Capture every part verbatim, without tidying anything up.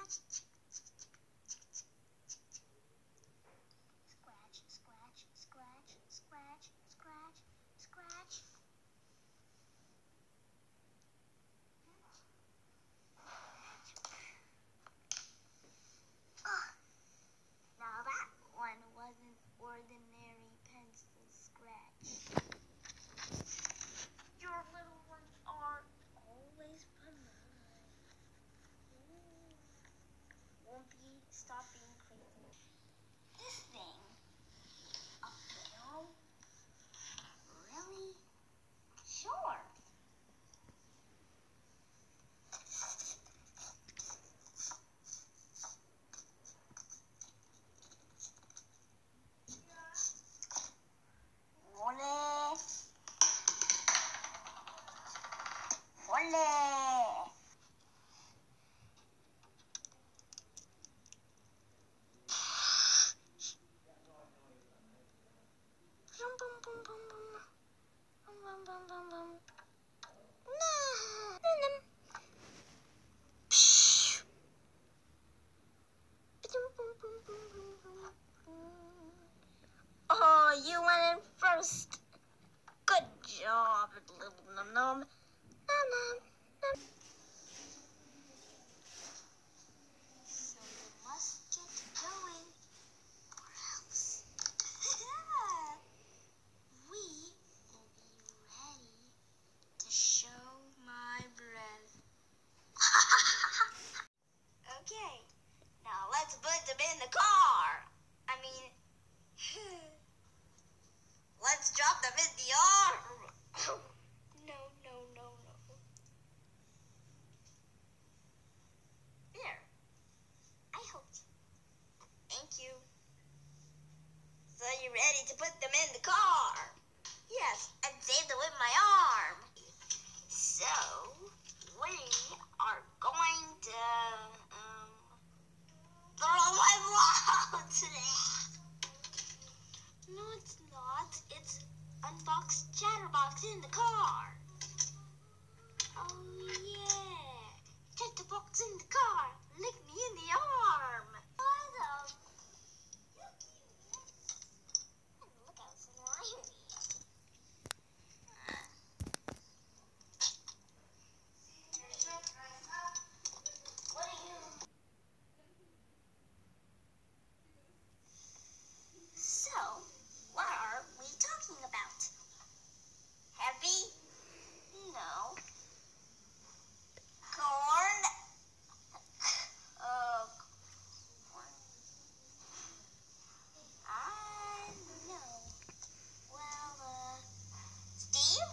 scratch, scratch, scratch, scratch, scratch. Oh, now that one wasn't ordinary pencil scratch. Your little ones are always benign. Won't be stop being crazy. This thing, a bill? Really? Sure. Ole. Ole. Bum, bum, bum, bum, bum. Bum, bum, bum, bum, bum. No. No, no. Psh. Bum, bum, bum, bum, bum, bum. Oh, you went in first. Good job, little num num. Num num. Num. So you must get going, or else we will be ready to show my breath. Okay, now let's put them in the car. I mean, let's drop them in the arm. No, no, no, no. There. I helped you. Thank you. So you're ready to put them in the car? Yes, and save them with my arm. So we are going to um throw my ball today. No, it's not. It's unbox Chatterbox in the car. Oh yeah. Chatterbox in the car. Lick me in the arm. What the? Look how slimy. What are you? So, what are we talking about? Heavy? No. Corn? Uh, corn. I know. Well, uh, Steve?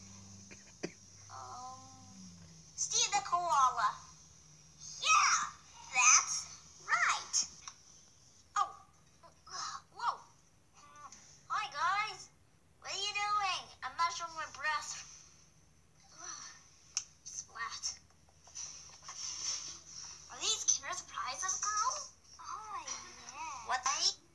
Um, Steve the koala. Yeah, that's right. Oh, whoa. Hi, guys. What are you doing? I'm not showing my breath. Splat. Are these Kinder Surprises, girls? Oh, yeah. What?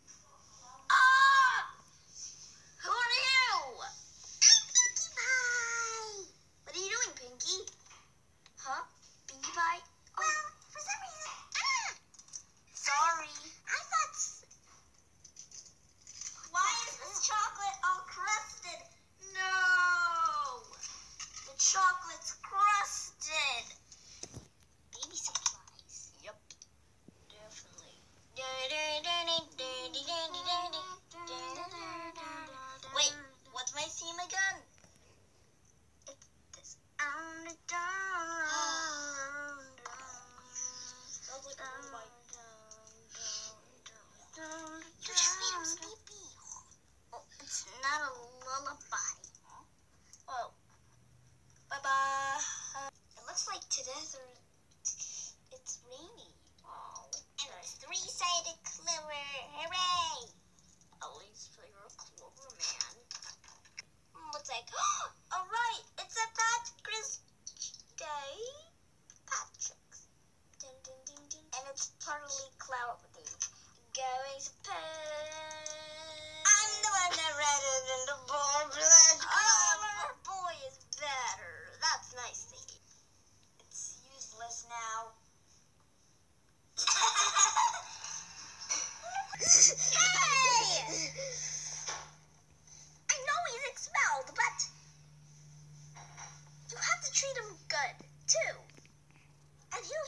Ah! Who are you? I'm Pinkie Pie. What are you doing, Pinkie? Huh? Pinkie Pie? Oh. Well, for some reason... Ah! Sorry. I thought... Why is this chocolate all crusted? No! The chocolate's crusted. Baby supplies. Yep. Definitely. Wait, what's my theme again? It's this. Sounds like a lullaby. You just made him sleepy. Oh, it's not a lullaby. Oh. Bye-bye. Uh, it looks like today it's rainy. Oh. And it's three-sided clover. Hooray! At least you're a clover man. Looks like, oh, right, it's a Patrick's Day. Patrick's. Dun, dun, dun, dun. And it's partly cloudy. Going to pay. I'm the one that read it in the board. Oh, our boy is better. That's nice, lady. It's useless now.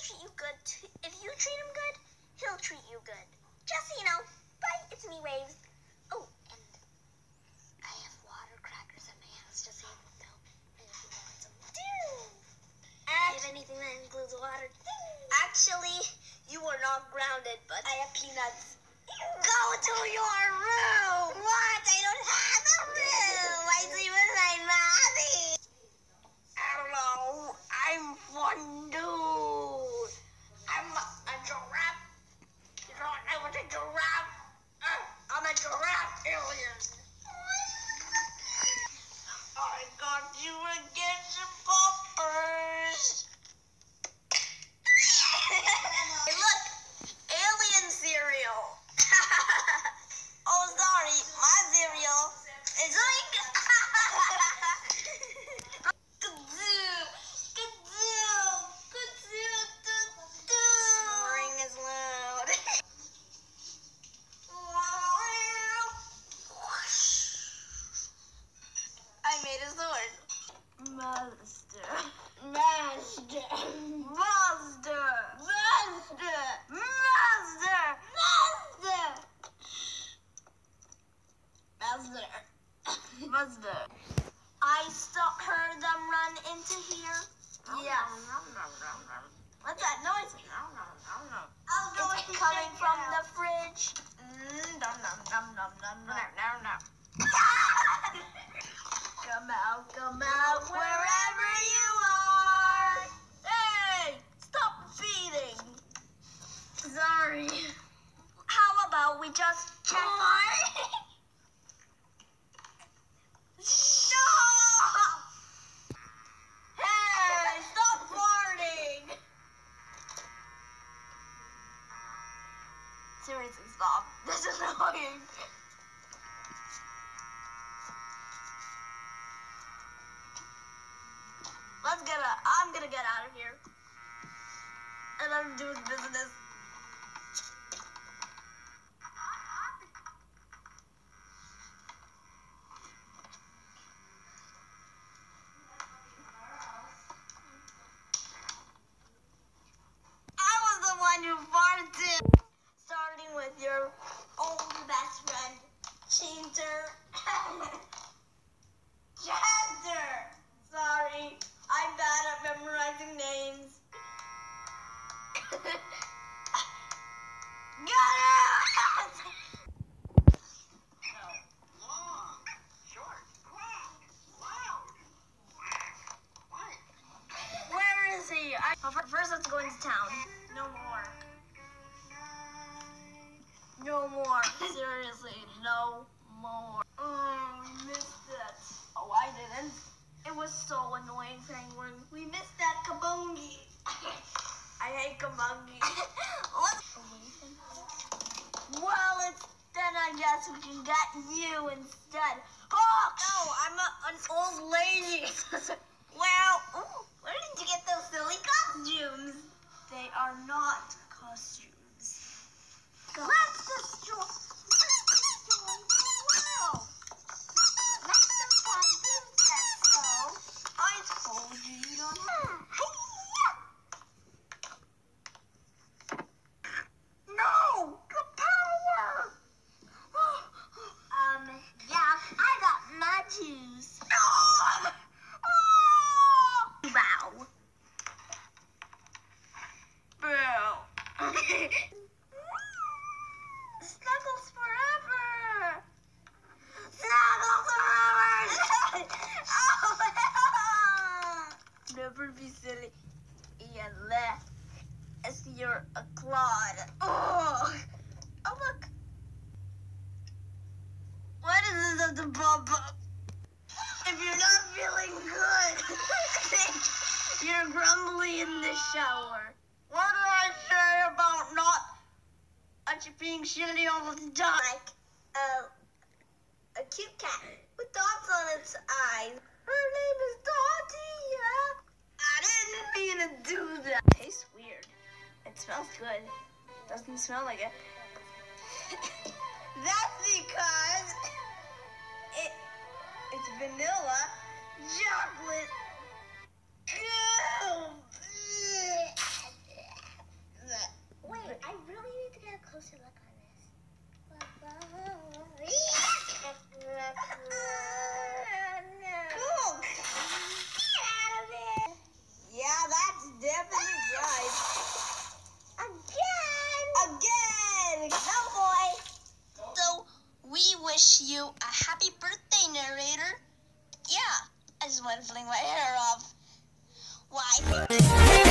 treat you good. If you treat him good, he'll treat you good. Just so you know. Bye. It's me, Waves. Oh, and I have water crackers in my house, just so you know. And if you want some, do. I have anything that includes water. Actually, you are not grounded, but I have peanuts. Go to your room. What? I don't have a room. I sleep with my mommy. Hello, I'm fun dude. I'm a, a giraffe. You don't know what a giraffe? Uh, I'm a giraffe alien. I got you again, some poppers. Hey, look, alien cereal. Oh, sorry, my cereal is like. Kazoo, kazoo, kazoo, kazoo. Ring is loud. I made a sword. Master. Master. Master. Master. Master. Master. Master. Master. I saw heard them run into here. Yes. What's that noise? It's coming from the fridge. Come out, come out, wherever you are. Hey, stop feeding. Sorry. How about we just check? Stop! Hey, stop farting. Seriously, stop. This is annoying. Let's get out. I'm gonna get out of here. And I'm doing business. I was the one who farted. Starting with your old best friend, Chainter. Chainter! Sorry, I'm bad at memorizing names. Get out! No. Long, short, quack, loud, quack, quack. Where is he? I, well, first, let's go into town. No more. No more. Seriously, no more. Oh, we missed it. Oh, I didn't. It was so annoying, Penguin. We missed that kabungi. I hate kabungi. Well, it's, then I guess we can get you instead. Oh, no, I'm a, an old lady. Well, ooh, where did you get those silly costumes? They are not costumes. Go. Let's destroy. Let's destroy the world. Let's destroy this though. I told you you don't have. No, the power. um, yeah, I got my juice. No. Oh. Wow. Bro. Snuggles forever! Snuggles forever! Oh, never be silly. Unless you're a clod. Oh, oh look. What is this at the bub? If you're not feeling good, you're grumbly in the shower. What did I say about not being shitty all the time? Like uh, a cute cat with dots on its eyes. Her name is Dottie, yeah. I didn't mean to do that. It tastes weird. It smells good. Doesn't smell like it. That's because it it's vanilla, chocolate. Ew. wish you a happy birthday, narrator. Yeah, I just want to fling my hair off. Why?